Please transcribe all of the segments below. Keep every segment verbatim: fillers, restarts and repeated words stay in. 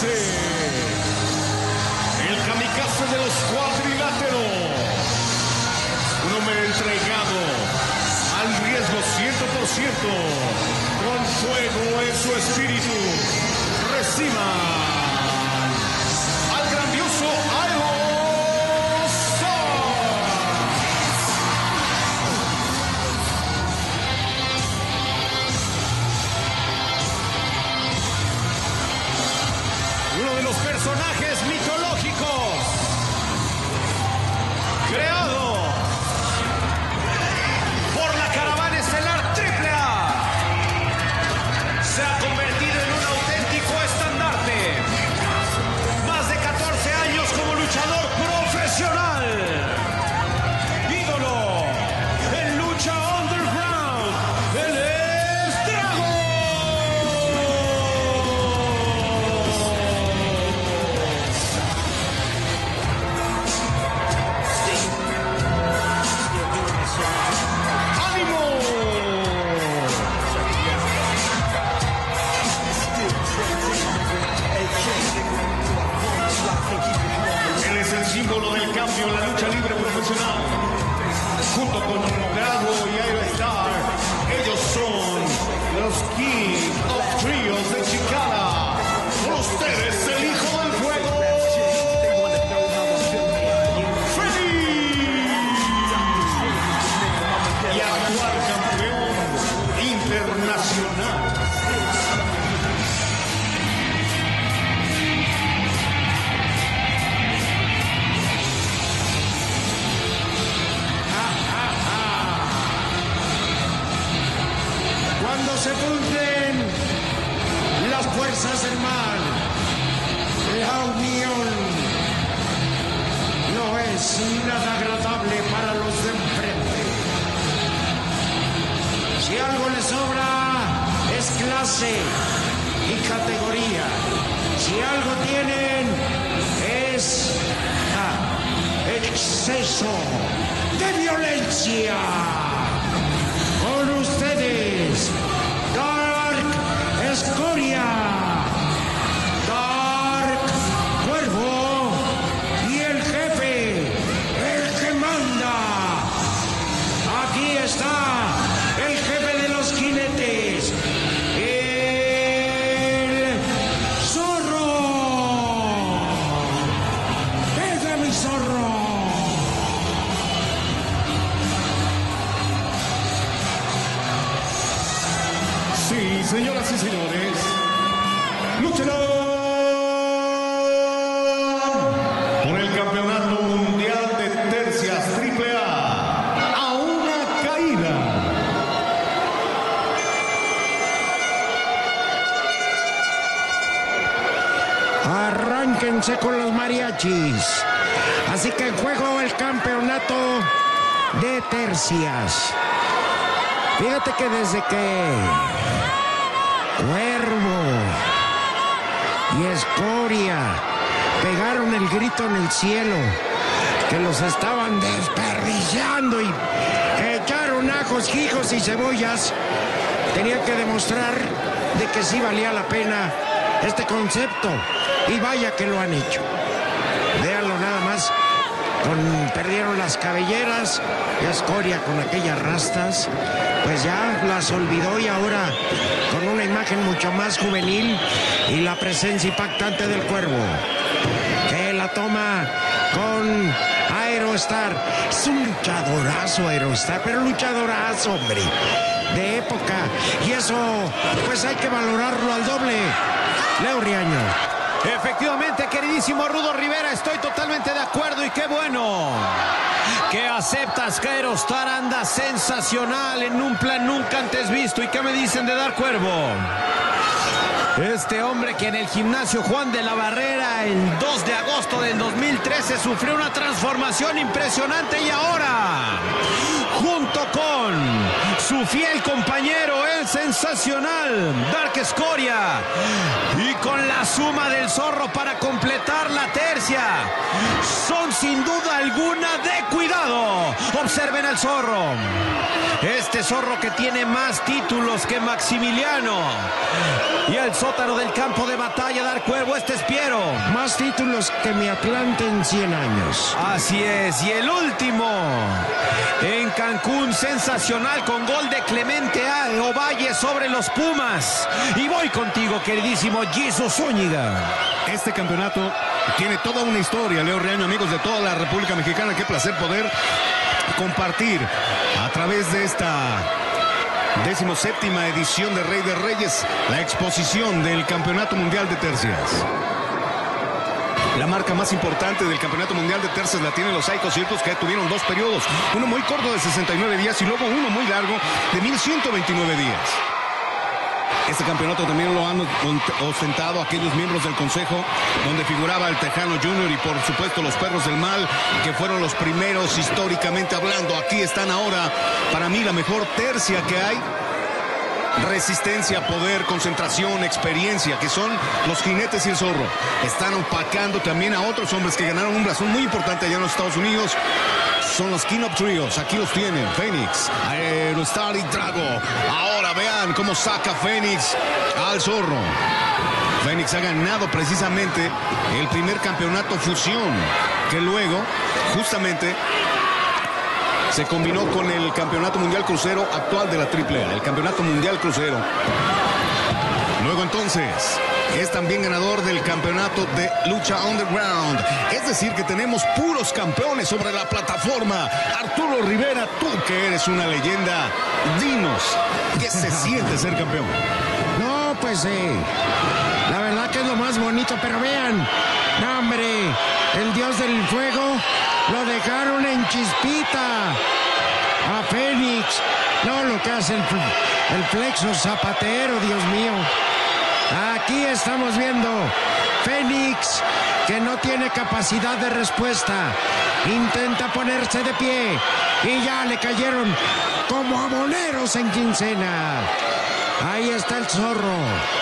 kamikaze. El kamikaze de los cuadriláteros. Un hombre entregado al riesgo cien por ciento. Con fuego en su espíritu. Reciba al grandioso Aerostar. Uno de los personajes mitológicos creado por la caravana estelar Triple A se ha convertido en un auténtico estandarte. Más de catorce años como luchador profesional. Ídolo en lucha underground. Él es Drago. ¡Ánimo! Él es el símbolo del cambio en la lucha libre profesional. Junto con Drago y Aerostar, ellos son los King of Trios de Chicana. Con ustedes, el Hijo del Fuego, Freddy. Y actual campeón internacional. Cuando se funden las fuerzas del mal, la unión no es nada agradable para los de enfrente. Si algo les sobra, es clase y categoría. Si algo tienen, es ah, exceso de violencia. Con ustedes, Dark Escoria, Dark Cuervo y el jefe, el que manda. Aquí está el jefe de los jinetes, el zorro. ¡Venga, mi zorro! Sí, señoras y señores, lucharán por el Campeonato Mundial de Tercias Triple A a una caída. Arránquense con los mariachis. Así que en juego el campeonato de tercias. Fíjate que desde que Cuervo y Escoria pegaron el grito en el cielo que los estaban desperdiciando y que echaron ajos, higos y cebollas, tenía que demostrar de que sí valía la pena este concepto, y vaya que lo han hecho. Véanlo nada más. Con, perdieron las cabelleras y Escoria con aquellas rastas, pues ya las olvidó, y ahora con una imagen mucho más juvenil y la presencia impactante del Cuervo, que la toma con Aerostar. Es un luchadorazo Aerostar, pero luchadorazo, hombre, de época, y eso pues hay que valorarlo al doble. Leo Riaño. Efectivamente, queridísimo Rudo Rivera, estoy totalmente de acuerdo, y qué bueno que aceptas que Aerostar anda sensacional en un plan nunca antes visto. ¿Y qué me dicen de Dar Cuervo? Este hombre que en el gimnasio Juan de la Barrera el dos de agosto del dos mil trece sufrió una transformación impresionante, y ahora, junto con su fiel compañero, el sensacional Dark Escoria. Y con la suma del zorro para completar la tercia, son sin duda alguna de cuidado. Observen al zorro. Este zorro que tiene más títulos que Maximiliano. Y al sótano del campo de batalla, Dar Cuervo, este es Piero. Más títulos que mi Atlante en cien años. Así es, y el último en Cancún, sensacional, con gol de Clemente Ovalle sobre los Pumas. Y voy contigo, queridísimo Jesús Zúñiga. Este campeonato tiene toda una historia, Leo Reaño, amigos de toda la República Mexicana. Qué placer poder compartir a través de esta decimoséptima edición de Rey de Reyes la exposición del Campeonato Mundial de Tercias. La marca más importante del Campeonato Mundial de Tercias la tienen los Psycho Circus, que tuvieron dos periodos, uno muy corto de sesenta y nueve días y luego uno muy largo de mil ciento veintinueve días. Este campeonato también lo han ostentado aquellos miembros del consejo, donde figuraba el Tejano Junior y por supuesto los Perros del Mal, que fueron los primeros históricamente hablando. Aquí están ahora, para mí, la mejor tercia que hay. Resistencia, poder, concentración, experiencia, que son los Jinetes y el Zorro. Están opacando también a otros hombres que ganaron un blasón muy importante allá en los Estados Unidos. Son los King of Trios, aquí los tienen, Fénix, Aerostar y Drago. Ahora vean cómo saca Fénix al Zorro. Fénix ha ganado precisamente el primer campeonato fusión, que luego justamente se combinó con el Campeonato Mundial Crucero actual de la triple A, el Campeonato Mundial Crucero. Luego entonces es también ganador del campeonato de lucha underground. Es decir, que tenemos puros campeones sobre la plataforma. Arturo Rivera, tú que eres una leyenda, dinos, ¿qué se siente ser campeón? No, pues sí. Eh, la verdad que es lo más bonito, pero vean, no, hombre, el dios del fuego lo dejaron en chispita a Fénix. No, lo que hace el, el Plexo Zapatero, Dios mío. Aquí estamos viendo Fénix, que no tiene capacidad de respuesta. Intenta ponerse de pie y ya le cayeron como aboneros en quincena. Ahí está el Zorro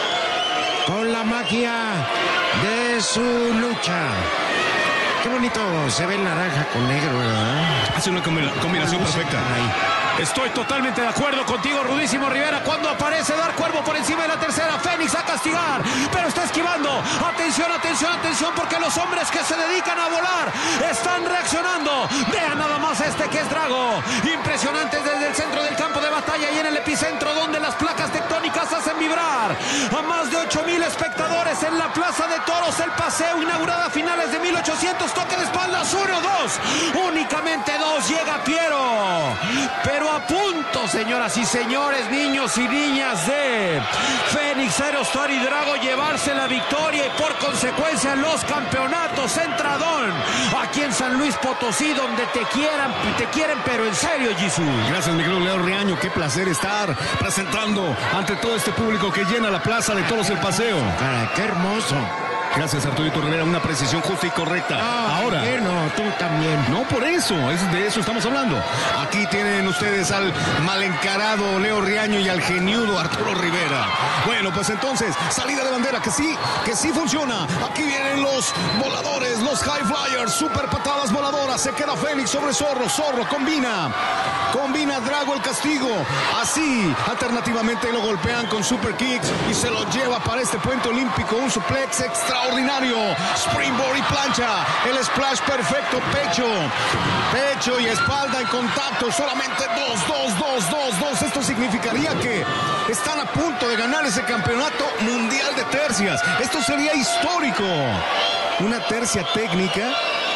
con la magia de su lucha. Qué bonito se ve el naranja con negro, ¿verdad? Hace una combinación perfecta. Estoy totalmente de acuerdo contigo, Rudísimo Rivera. Cuando aparece Dar Cuervo por encima de la tercera, Fénix a castigar, pero está esquivando. Atención, atención, atención, porque los hombres que se dedican a volar están reaccionando. Vean nada más este que es Drago. Impresionante desde el centro del campo de batalla y en el epicentro, donde las placas tectónicas hacen vibrar a más de ocho mil espectadores en la Plaza de Toros. El paseo, inaugurada a finales de mil ochocientos. Toque de espaldas, uno, dos. Únicamente dos. Llega Piero. Pero a punto, señoras y señores, niños y niñas, de Fénix, Aerostar y Drago llevarse la victoria y por consecuencia los campeonatos Entradón aquí en San Luis Potosí, donde te quieran, te quieren, pero en serio, Jesús. Gracias, mi querido Leo Reaño. Qué placer estar presentando ante todo este público que llena la Plaza de Toros El Paseo. Cara, qué hermoso. Gracias, Arturito Rivera, una precisión justa y correcta. Ah, ahora. Bueno, tú también. No, por eso, es de eso estamos hablando. Aquí tienen ustedes al mal encarado Leo Reaño y al geniudo Arturo Rivera. Bueno, pues entonces, salida de bandera, que sí, que sí funciona. Aquí vienen los voladores, los high flyers, super patadas voladoras. Se queda Fénix sobre Zorro, Zorro combina, combina Drago el castigo. Así, alternativamente lo golpean con super kicks y se lo lleva para este puente olímpico, un suplex extraordinario. Springboard y plancha, el splash perfecto, pecho, pecho y espalda en contacto, solamente dos, dos, dos, dos, dos. Esto significaría que están a punto de ganar ese campeonato mundial de tercias. Esto sería histórico. Una tercia técnica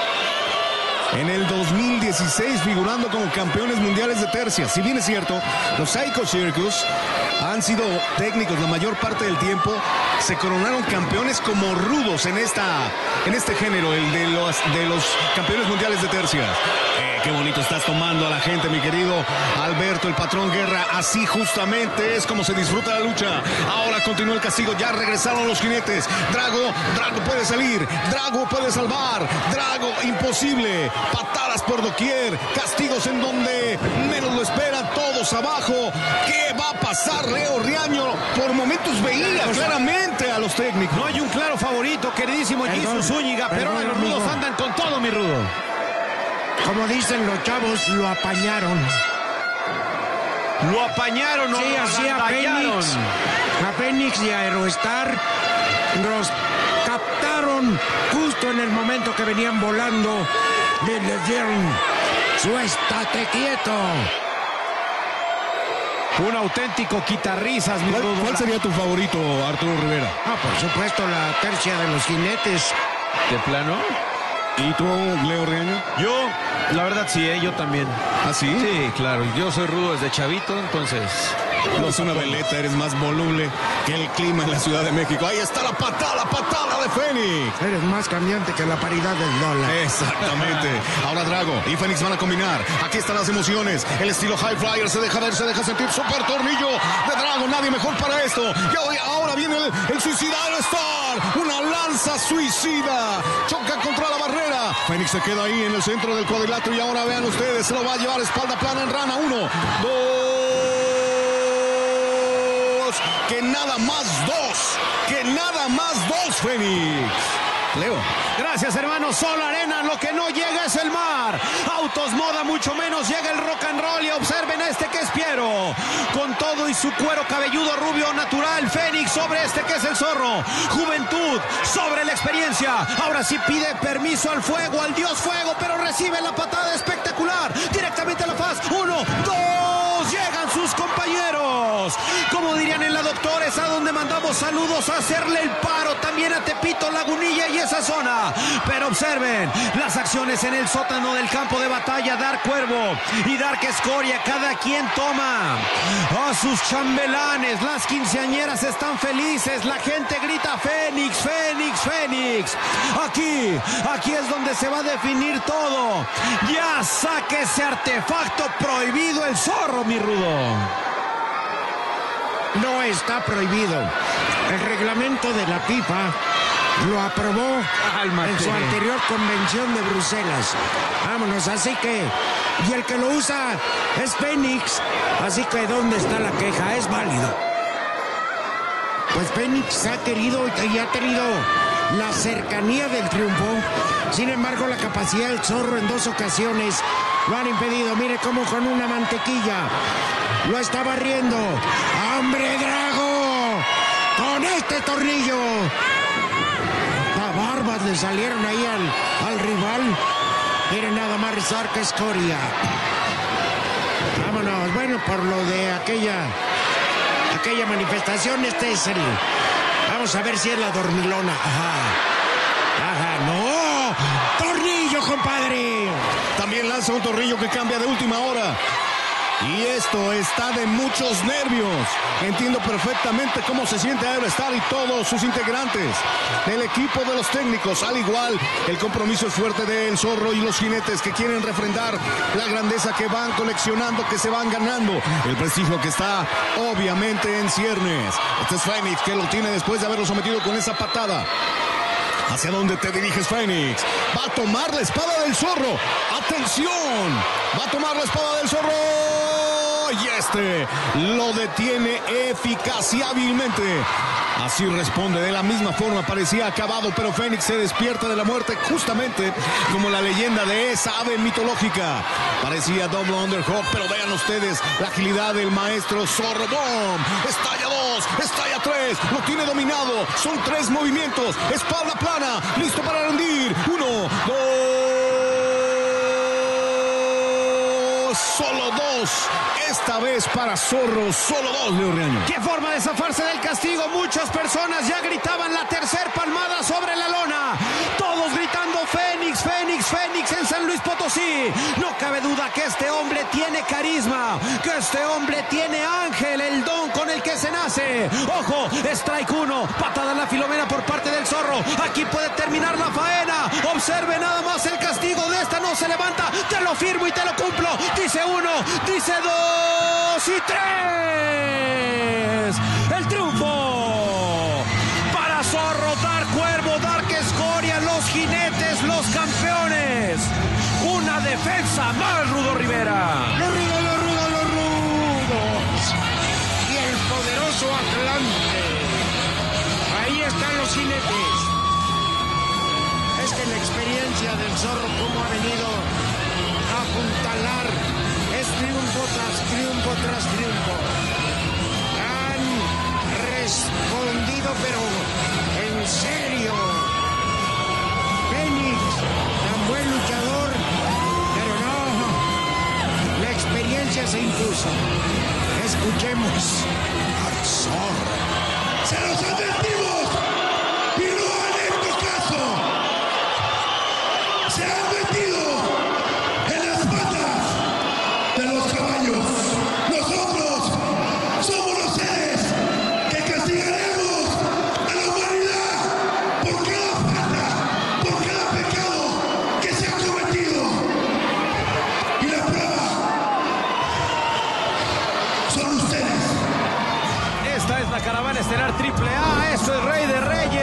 en el dos mil dieciséis figurando como campeones mundiales de tercias. Si bien es cierto, los Psycho Circus han sido técnicos la mayor parte del tiempo, se coronaron campeones como rudos en esta en este género, el de los de los campeones mundiales de tercias. Eh, qué bonito estás tomando a la gente, mi querido Alberto, el patrón Guerra. Así justamente es como se disfruta la lucha. Ahora continúa el castigo, ya regresaron los jinetes. Drago, Drago puede salir, Drago puede salvar, Drago imposible. Patadas por doquier, castigos en donde menos lo esperan, todos puntos abajo. ¿Qué va a pasar, Leo Riaño? Por momentos veía claramente a los técnicos. No hay un claro favorito, queridísimo Jesús Zúñiga, pero ahora los rudos andan con todo, mi rudo. Como dicen los chavos, lo apañaron. Lo apañaron, ¿no? Sí, así a Fénix, a Fénix y a Aerostar los captaron justo en el momento que venían volando y les dieron su estate quieto. Un auténtico quitarrisas, mi ¿Cuál, rudo. ¿Cuál sería tu favorito, Arturo Rivera? Ah, por supuesto, la tercia de los jinetes. ¿De plano? ¿Y tú, Leo Riaño? Yo, la verdad sí, ¿eh? Yo también. ¿Ah, sí? Sí, claro. Yo soy rudo desde chavito, entonces... No es una veleta, eres más voluble que el clima en la Ciudad de México. Ahí está la patada, la patada de Fénix. Eres más cambiante que la paridad del dólar. Exactamente. Ahora Drago y Fénix van a combinar. Aquí están las emociones. El estilo High Flyer se deja ver, se deja sentir. Super tornillo de Drago. Nadie mejor para esto. Y hoy, ahora viene el, el suicidario Star. Una lanza suicida. Choca contra la barrera. Fénix se queda ahí en el centro del cuadrilátero. Y ahora vean ustedes, se lo va a llevar espalda plana en rana. Uno, dos. Que nada más dos. Que nada más dos, Fénix. Leo. Gracias, hermano. Sol, arena, lo que no llega es el mar. Autos, moda, mucho menos llega el rock and roll. Y observen este que es Piero. Con todo y su cuero cabelludo rubio natural. Fénix sobre este que es el zorro. Juventud sobre la experiencia. Ahora sí pide permiso al fuego, al dios fuego, pero recibe la patada espectacular. Directamente a la faz. Uno, dos. Llegan sus compañeros. Como dirían en la doctora, es a donde mandamos saludos a hacerle el paro. También a Tepito, Lagunilla y esa zona. Pero observen las acciones en el sótano del campo de batalla. Dark Cuervo y Dark Escoria, cada quien toma a sus chambelanes. Las quinceañeras están felices. La gente grita Fénix, Fénix, Fénix. Aquí, aquí es donde se va a definir todo. Ya saque ese artefacto prohibido el zorro, mi rudo. No está prohibido. El reglamento de la FIFA lo aprobó Cálmate. en su anterior convención de Bruselas. Vámonos, así que... Y el que lo usa es Fénix. Así que ¿dónde está la queja? Es válido. Pues Fénix ha querido y ha tenido la cercanía del triunfo. Sin embargo, la capacidad del zorro en dos ocasiones lo han impedido. Mire cómo con una mantequilla lo está barriendo. ¡Hombre, Drago! Con este tornillo. Las barbas le salieron ahí al, al rival. Miren nada más, Dark Escoria. Vámonos. Bueno, por lo de aquella, aquella manifestación, este es el... Vamos a ver si es la dormilona. Ajá. Ajá, no. Tornillo, compadre. También lanza un tornillo que cambia de última hora. Y esto está de muchos nervios. Entiendo perfectamente cómo se siente Aerostar y todos sus integrantes del equipo de los técnicos. Al igual, el compromiso es fuerte del zorro y los jinetes que quieren refrendar la grandeza que van coleccionando, que se van ganando. El prestigio que está obviamente en ciernes. Este es Fénix, que lo tiene después de haberlo sometido con esa patada. ¿Hacia dónde te diriges, Fénix? Va a tomar la espada del zorro. ¡Atención! Va a tomar la espada del zorro. Y este lo detiene eficaz y hábilmente. Así responde de la misma forma. Parecía acabado, pero Fénix se despierta de la muerte justamente como la leyenda de esa ave mitológica. Parecía Double Underhawk, pero vean ustedes la agilidad del maestro Zorro. ¡Bom! Estalla dos, estalla tres. Lo tiene dominado. Son tres movimientos. Espalda plana. Listo para rendir. Uno, dos. Solo dos. Esta vez para Zorro, solo dos, Leo Riaño. ¡Qué forma de zafarse del castigo! Muchas personas ya gritaban la tercer palmada sobre la lona. Todos gritando Fénix, Fénix, Fénix en San Luis Potosí. No cabe duda que este hombre tiene carisma, que este hombre tiene ángel, el don con el que se nace. ¡Ojo! Strike uno, patada en la Filomena por parte del zorro. Aquí puede terminar la faena. Observe nada más el castigo de esta, no se levanta. Te lo firmo y te lo cumplo. Dice uno, dice dos y tres. El triunfo para Zorro, Dark Cuervo, Dark Escoria, los jinetes, los campeones. Una defensa más, Rudo Rivera. Lo rudo, lo rudo, lo rudo. jinetes. Es que la experiencia del Zorro, cómo ha venido a apuntalar, es triunfo tras triunfo tras triunfo. Han respondido, pero en serio. Fénix, tan buen luchador, pero no, la experiencia se impuso. Escuchemos al Zorro. ¡Se los advertimos! ¡Y no han hecho caso! ¡Se han metido en las patas de los caballos! ¡Nosotros somos los seres que castigaremos a la humanidad por cada falta, por cada pecado que se ha cometido! Y la prueba son ustedes. Esta es la caravana estelar triple A. Esto es Rey de Reyes.